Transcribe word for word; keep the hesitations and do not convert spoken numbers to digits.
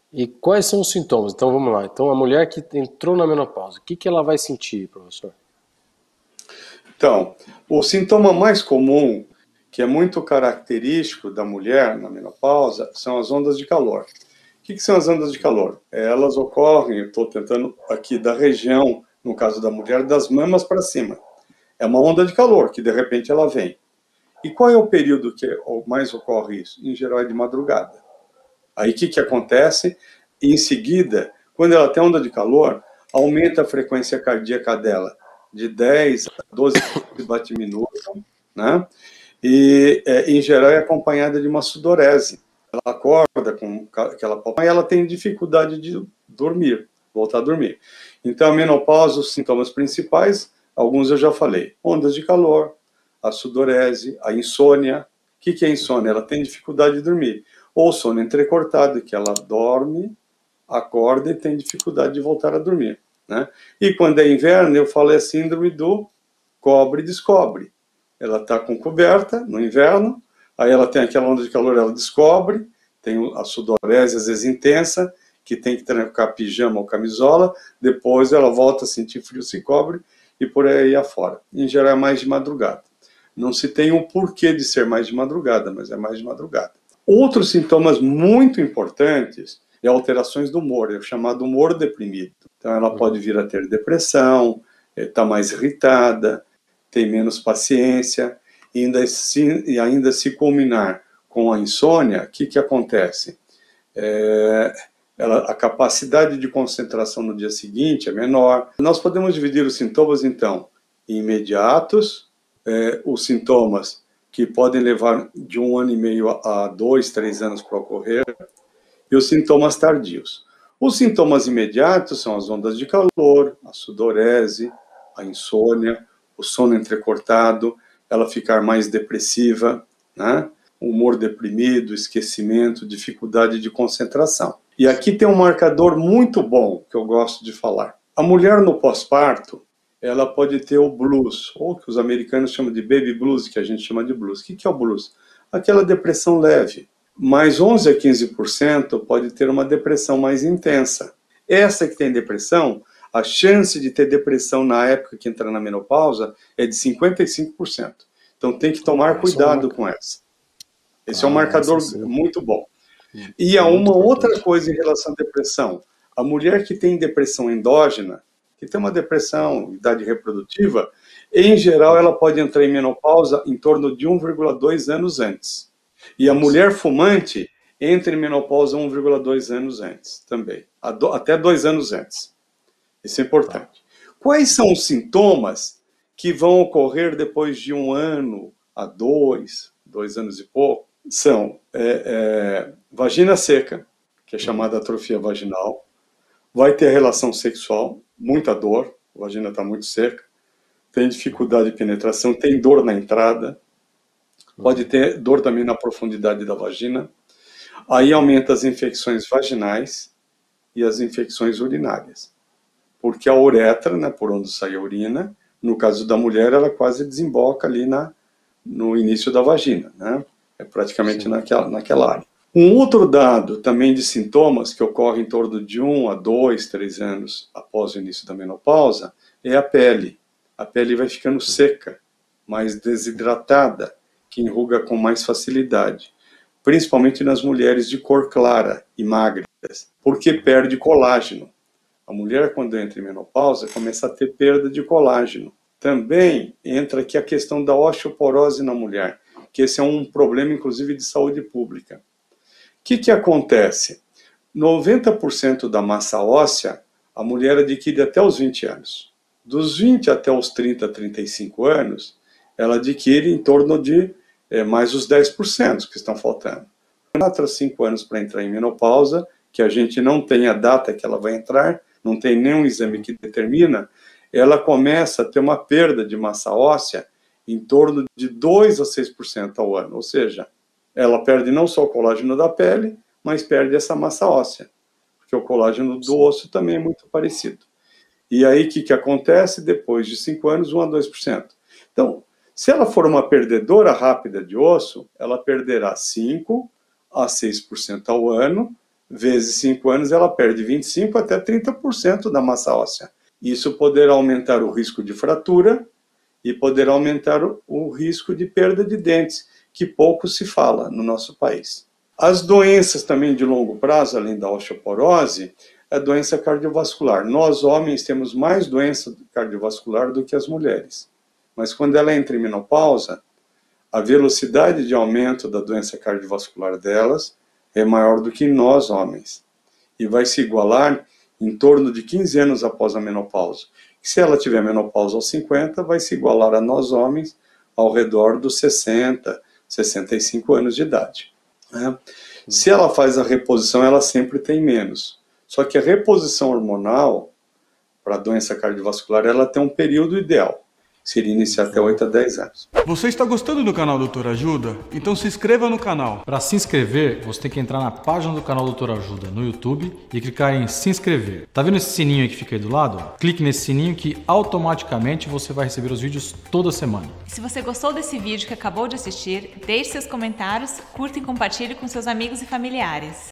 E quais são os sintomas? Então vamos lá. Então a mulher que entrou na menopausa, o que, que ela vai sentir, professor? Então, o sintoma mais comum, que é muito característico da mulher na menopausa, são as ondas de calor. O que, que são as ondas de calor? Elas ocorrem, eu estou tentando aqui da região, no caso da mulher, das mamas para cima. É uma onda de calor que de repente ela vem. E qual é o período que mais ocorre isso? Em geral é de madrugada. Aí o que, que acontece? Em seguida, quando ela tem onda de calor, aumenta a frequência cardíaca dela de dez a doze bate-minutos, né? E, é, em geral, é acompanhada de uma sudorese. Ela acorda com aquela palma e ela tem dificuldade de dormir, voltar a dormir. Então, a menopausa, os sintomas principais, alguns eu já falei. Ondas de calor, a sudorese, a insônia. O que, que é insônia? Ela tem dificuldade de dormir. Ou sono entrecortado, que ela dorme, acorda e tem dificuldade de voltar a dormir, né? E quando é inverno, eu falo é a síndrome do cobre e descobre. Ela está com coberta no inverno, aí ela tem aquela onda de calor, ela descobre, tem a sudorese às vezes intensa, que tem que trocar pijama ou camisola, depois ela volta a sentir frio, se cobre e por aí afora. Em geral é mais de madrugada. Não se tem um porquê de ser mais de madrugada, mas é mais de madrugada. Outros sintomas muito importantes é alterações do humor, é o chamado humor deprimido. Então ela pode vir a ter depressão, está mais irritada, tem menos paciência, e ainda se, e ainda se culminar com a insônia, o que, que acontece? É, ela, a capacidade de concentração no dia seguinte é menor. Nós podemos dividir os sintomas, então, em imediatos, é, os sintomas que podem levar de um ano e meio a dois, três anos para ocorrer, e os sintomas tardios. Os sintomas imediatos são as ondas de calor, a sudorese, a insônia, o sono entrecortado, ela ficar mais depressiva, né? Humor deprimido, esquecimento, dificuldade de concentração. E aqui tem um marcador muito bom que eu gosto de falar. A mulher no pós-parto, ela pode ter o blues, ou que os americanos chamam de baby blues, que a gente chama de blues. O que é o blues? Aquela depressão leve. Mas onze a quinze por cento pode ter uma depressão mais intensa. Essa que tem depressão, a chance de ter depressão na época que entra na menopausa é de cinquenta e cinco por cento. Então tem que tomar cuidado com essa. Esse é um marcador muito bom. E há uma outra coisa em relação à depressão. A mulher que tem depressão endógena, que tem uma depressão, idade reprodutiva, em geral ela pode entrar em menopausa em torno de um vírgula dois anos antes. E a mulher fumante entra em menopausa um vírgula dois anos antes também, até dois anos antes. Isso é importante. Quais são os sintomas que vão ocorrer depois de um ano a dois, dois anos e pouco? São é, é, vagina seca, que é chamada atrofia vaginal, vai ter relação sexual, muita dor, a vagina está muito seca, tem dificuldade de penetração, tem dor na entrada, pode ter dor também na profundidade da vagina, aí aumenta as infecções vaginais e as infecções urinárias, porque a uretra, né, por onde sai a urina, no caso da mulher, ela quase desemboca ali na, no início da vagina, né? É praticamente naquela, naquela área. Um outro dado também de sintomas que ocorre em torno de um a dois, três anos após o início da menopausa é a pele. A pele vai ficando seca, mais desidratada, que enruga com mais facilidade, principalmente nas mulheres de cor clara e magras, porque perde colágeno. A mulher, quando entra em menopausa, começa a ter perda de colágeno. Também entra aqui a questão da osteoporose na mulher, que esse é um problema, inclusive, de saúde pública. O que, que acontece? noventa por cento da massa óssea, a mulher adquire até os vinte anos. Dos vinte até os trinta, trinta e cinco anos, ela adquire em torno de é, mais os dez por cento que estão faltando. quatro a cinco anos para entrar em menopausa, que a gente não tem a data que ela vai entrar, não tem nenhum exame que determina, ela começa a ter uma perda de massa óssea em torno de dois a seis por cento ao ano. Ou seja, ela perde não só o colágeno da pele, mas perde essa massa óssea, porque o colágeno do osso também é muito parecido. E aí, o que, que acontece? Depois de cinco anos, um a dois por cento. Então, se ela for uma perdedora rápida de osso, ela perderá cinco a seis por cento ao ano, vezes cinco anos, ela perde vinte e cinco até trinta por cento da massa óssea. Isso poderá aumentar o risco de fratura e poderá aumentar o, o risco de perda de dentes, que pouco se fala no nosso país. As doenças também de longo prazo, além da osteoporose, é a doença cardiovascular. Nós, homens, temos mais doença cardiovascular do que as mulheres. Mas quando ela entra em menopausa, a velocidade de aumento da doença cardiovascular delas é maior do que nós, homens. E vai se igualar em torno de quinze anos após a menopausa. E se ela tiver menopausa aos cinquenta, vai se igualar a nós, homens, ao redor dos sessenta, sessenta e cinco anos de idade. Né? Se ela faz a reposição, ela sempre tem menos. Só que a reposição hormonal para a doença cardiovascular, ela tem um período ideal. Seria iniciar até oito a dez anos. Você está gostando do canal Doutor Ajuda? Então se inscreva no canal. Para se inscrever, você tem que entrar na página do canal Doutor Ajuda no YouTube e clicar em se inscrever. Tá vendo esse sininho aí que fica aí do lado? Clique nesse sininho que automaticamente você vai receber os vídeos toda semana. Se você gostou desse vídeo que acabou de assistir, deixe seus comentários, curta e compartilhe com seus amigos e familiares.